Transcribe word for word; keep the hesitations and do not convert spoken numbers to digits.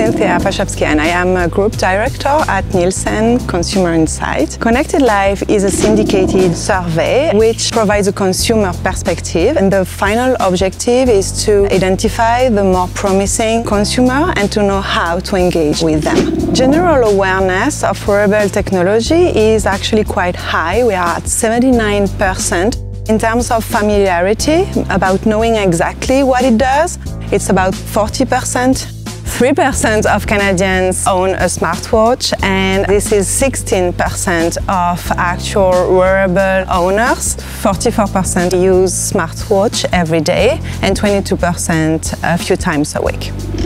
Cynthia Paszewski and I am a Group Director at Nielsen Consumer Insight. Connected Life is a syndicated survey which provides a consumer perspective, and the final objective is to identify the more promising consumer and to know how to engage with them. General awareness of wearable technology is actually quite high. We are at seventy-nine percent. In terms of familiarity, about knowing exactly what it does, it's about forty percent. three percent of Canadians own a smartwatch, and this is sixteen percent of actual wearable owners. forty-four percent use smartwatch every day and twenty-two percent a few times a week.